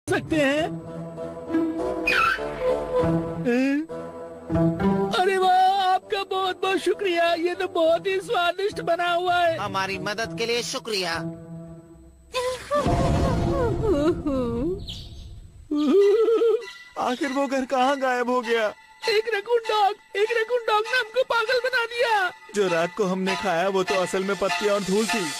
सकते हैं। अरे वाह, आपका बहुत बहुत शुक्रिया। ये तो बहुत ही स्वादिष्ट बना हुआ है। हमारी मदद के लिए शुक्रिया। आखिर वो घर कहाँ गायब हो गया? एक रकून डॉग ने हमको पागल बना दिया। जो रात को हमने खाया वो तो असल में पत्तियां और धूल थी।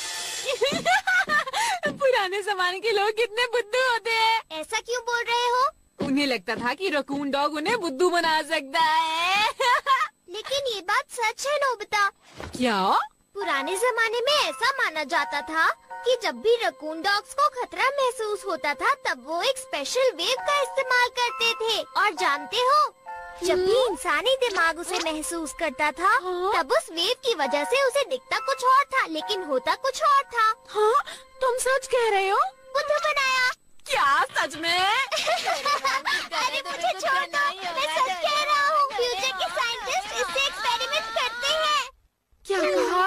पुराने जमाने के लोग कितने बुद्धू होते हैं। ऐसा क्यों बोल रहे हो? उन्हें लगता था कि रकून डॉग उन्हें बुद्धू बना सकता है। लेकिन ये बात सच है नोबिता। क्या? पुराने जमाने में ऐसा माना जाता था कि जब भी रकून डॉग्स को खतरा महसूस होता था तब वो एक स्पेशल वेव का इस्तेमाल करते थे। और जानते हो, जब भी इंसानी दिमाग उसे महसूस करता था तब उस वेव की वजह से उसे दिखता कुछ और था लेकिन होता कुछ और था। हाँ, तुम सच कह रहे हो? बुद्धू बनाया। क्या सच में? अरे मुझे छोड़ दो, मैं सच कह रहा हूँ। फ्यूचर के साइंटिस्ट इससे एक्सपेरिमेंट करते हैं। क्या कहा?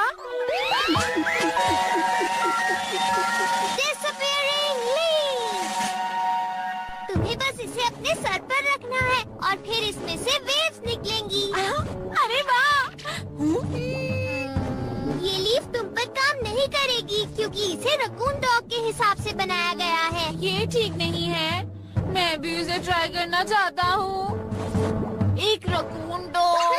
Disappearing leaves। तुम्हें बस इसे अपने सर पर रखना है और फिर इसमें से वेव्स निकलेंगी। अरे वाह! ये लीफ तुम पर काम नहीं करेगी क्योंकि इसे रकून डॉग के हिसाब से बनाया गया है। ये ठीक नहीं है। मैं भी इसे ट्राई करना चाहता हूँ। एक रकून डॉग।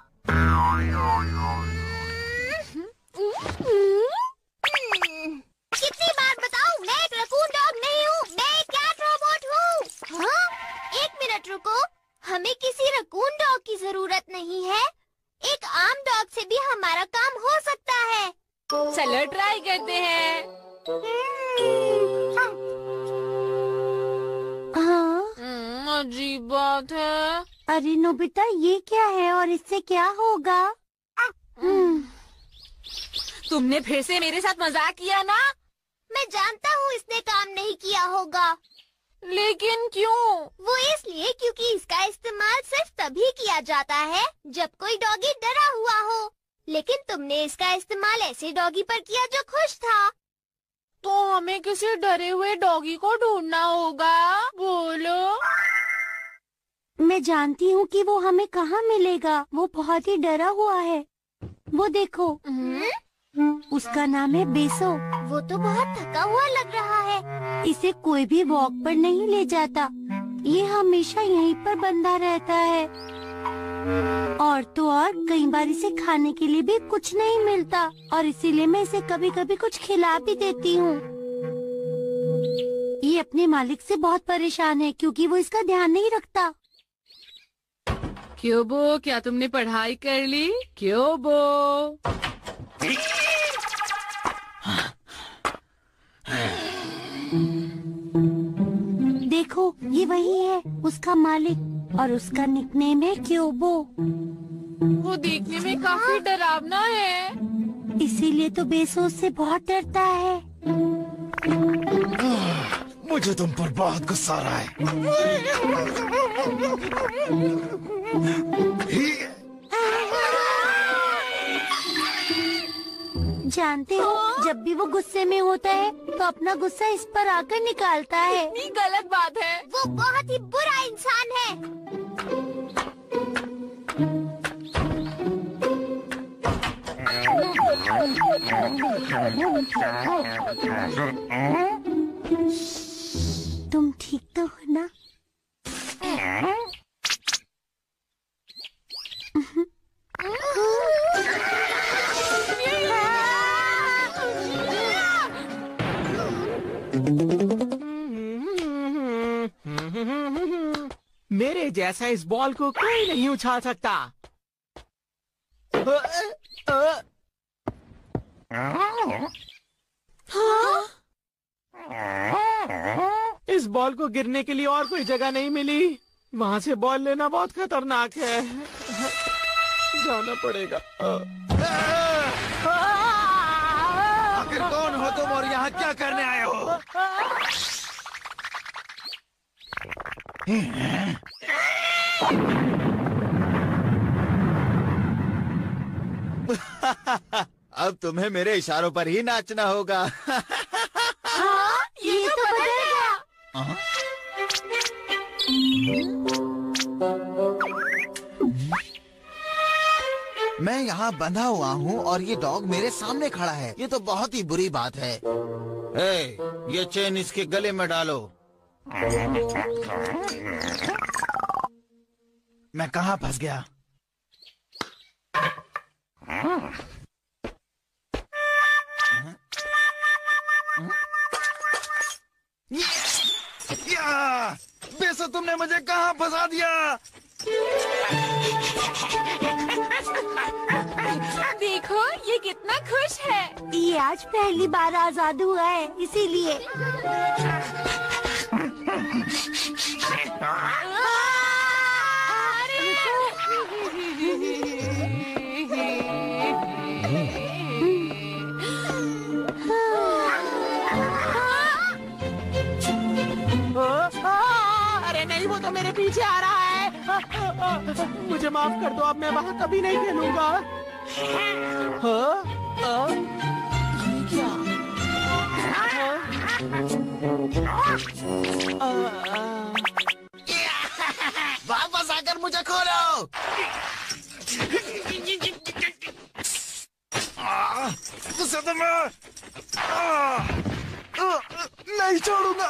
कितनी बार बताऊं, मैं एक रकून डॉग नहीं हूँ, मैं एक कैट रोबोट हूँ। हाँ? एक मिनट रुको, हमें किसी रकून डॉग की जरूरत नहीं है। एक आम डॉग से भी हमारा काम हो सकता है। चलो ट्राई करते हैं। हाँ, अजीब बात है। अरे नोबिता, ये क्या है और इससे क्या होगा? तुमने फिर से मेरे साथ मजाक किया ना? मैं जानता हूँ इसने काम नहीं किया होगा। लेकिन क्यों? वो इसलिए क्योंकि इसका इस्तेमाल सिर्फ तभी किया जाता है जब कोई डॉगी डरा हुआ हो। लेकिन तुमने इसका इस्तेमाल ऐसे डॉगी पर किया जो खुश था। तो हमें किसी डरे हुए डॉगी को ढूंढना होगा। बोलो। मैं जानती हूँ कि वो हमें कहाँ मिलेगा। वो बहुत ही डरा हुआ है। वो देखो, उसका नाम है बेसो। वो तो बहुत थका हुआ लग रहा है। इसे कोई भी वॉक पर नहीं ले जाता। ये हमेशा यहीं पर बंधा रहता है। और तो और कई बार इसे खाने के लिए भी कुछ नहीं मिलता और इसीलिए मैं इसे कभी कभी कुछ खिला भी देती हूँ। ये अपने मालिक से बहुत परेशान है क्योंकि वो इसका ध्यान नहीं रखता। क्यों बो, क्या तुमने पढ़ाई कर ली? क्यों बो? देखो, ये वही है, उसका मालिक, और उसका निकनेम है क्योबो। वो देखने में काफी डरावना है। इसीलिए तो बेसो से बहुत डरता है। मुझे तुम पर बहुत गुस्सा आ रहा है। जानते हो, जब भी वो गुस्से में होता है तो अपना गुस्सा इस पर आकर निकालता है। ये गलत बात है। वो बहुत ही बुरा इंसान है। तुम ठीक तो हो ना? मेरे जैसा इस बॉल को कोई नहीं उछाल सकता। इस बॉल को गिरने के लिए और कोई जगह नहीं मिली। वहाँ से बॉल लेना बहुत खतरनाक है। जाना पड़ेगा। आखिर कौन हो तुम और यहाँ क्या करने आए हो? अब तुम्हें मेरे इशारों पर ही नाचना होगा। हाँ, ये तो बदल गया। मैं यहाँ बंधा हुआ हूँ और ये डॉग मेरे सामने खड़ा है। ये तो बहुत ही बुरी बात है। ये चेन इसके गले में डालो। मैं कहाँ फंस गया? बेसो, तुमने मुझे कहाँ फंसा दिया? देखो ये कितना खुश है। ये आज पहली बार आजाद हुआ है, इसीलिए। अरे नहीं, वो तो मेरे पीछे आ रहा है। मुझे माफ कर दो, अब मैं वहाँ कभी नहीं खेलूंगा। ये क्या? वापस आकर मुझे खोलो। गुस्से तो मैं नहीं छोड़ूंगा।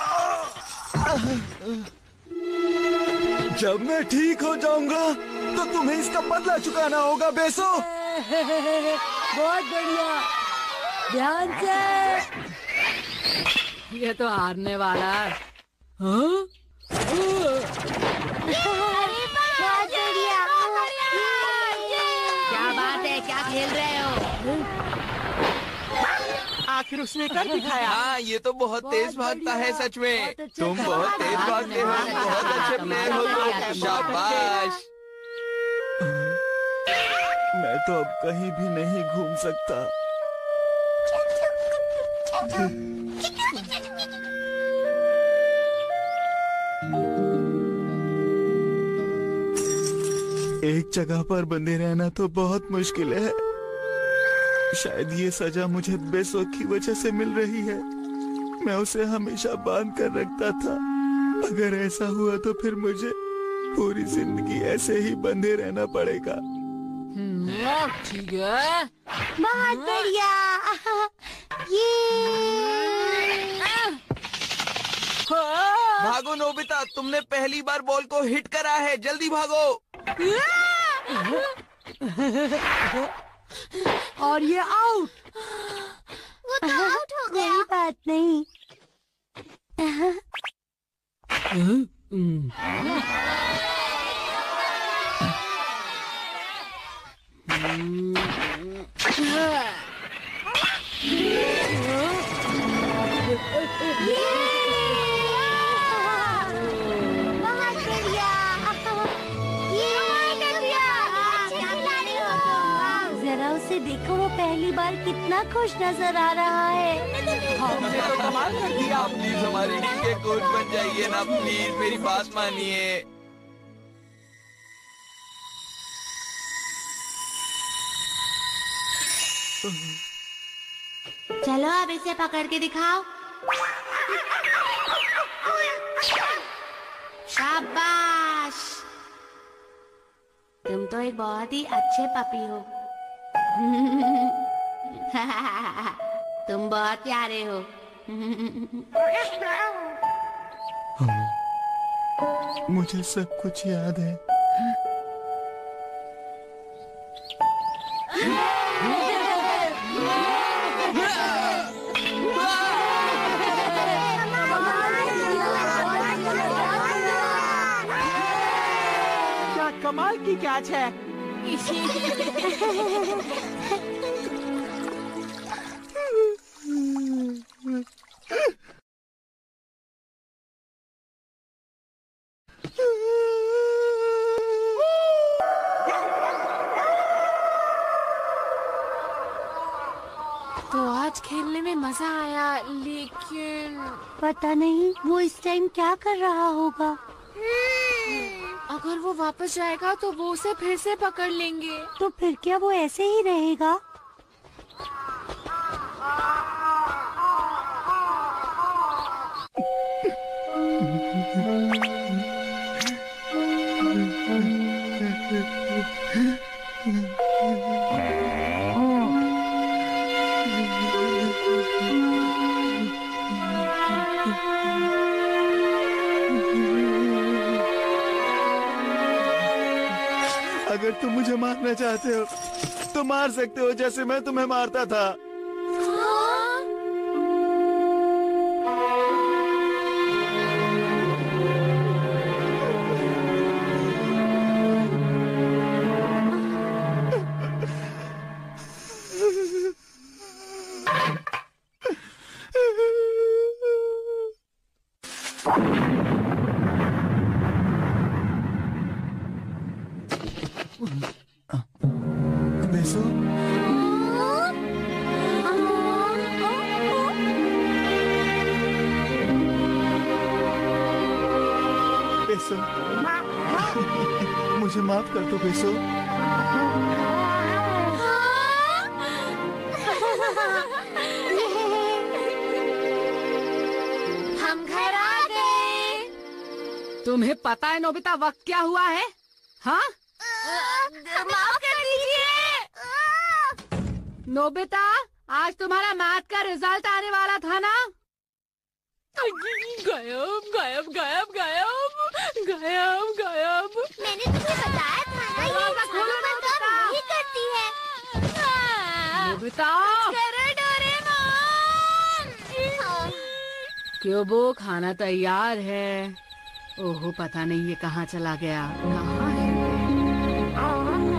जब मैं ठीक हो जाऊंगा तो तुम्हें इसका बदला चुकाना होगा बेसो। बहुत बढ़िया, ध्यान से। ये तो हारने वाला है। बहुत बढ़िया। क्या बात है, क्या खेल रहे हो? आखिर उसने कर दिखाया। हाँ, ये तो बहुत तेज भागता है सच में। तुम बहुत तेज भागते हो, बहुत अच्छे प्लेयर हो तुम। शाबाश। मैं तो अब कहीं भी नहीं घूम सकता। एक जगह पर बंधे रहना तो बहुत मुश्किल है। शायद ये सजा मुझे बेसो की वजह से मिल रही है। मैं उसे हमेशा बांध कर रखता था। अगर ऐसा हुआ तो फिर मुझे पूरी जिंदगी ऐसे ही बंधे रहना पड़ेगा। ठीक है। बहुत बढ़िया। ये भागो नोबिता, तुमने पहली बार बॉल को हिट करा है। जल्दी भागो। और ये आउट। वो तो आउट हो गया। कोई बात नहीं। बहुत बढ़िया। जरा उसे देखो, वो पहली बार कितना खुश नजर आ रहा है। हमने तो कमाल कर दिया। आप प्लीज हमारी टीम के कोच बन जाइए ना, प्लीज मेरी बात मानिए। चलो अब इसे पकड़ के दिखाओ। शाबाश, तुम तो एक बहुत ही अच्छे पपी हो। तुम बहुत प्यारे हो। मुझे सब कुछ याद है। क्या कमाल की कैच है। तो आज खेलने में मजा आया, लेकिन पता नहीं वो इस टाइम क्या कर रहा होगा। अगर वो वापस जाएगा तो वो उसे फिर से पकड़ लेंगे। तो फिर क्या वो ऐसे ही रहेगा? अगर तुम मुझे मारना चाहते हो तो मार सकते हो, जैसे मैं तुम्हें मारता था। बेसो, बेसो, मुझे माफ कर दो बेसो। हम घर आ गए। तुम्हें पता है नोबिता वक्त क्या हुआ है? हाँ माफ कर दीजिए। नोबिता, आज तुम्हारा मैथ का रिजल्ट आने वाला था ना? गायब गायब गायब गायब गायब गायब। मैंने तुम्हें बताया था ना, ये इंसानों पर काम नहीं करती है। नोबिता, करो डोरेमोन। क्यों खाना तैयार है। ओहो, पता नहीं ये कहाँ चला गया। कहाँ है?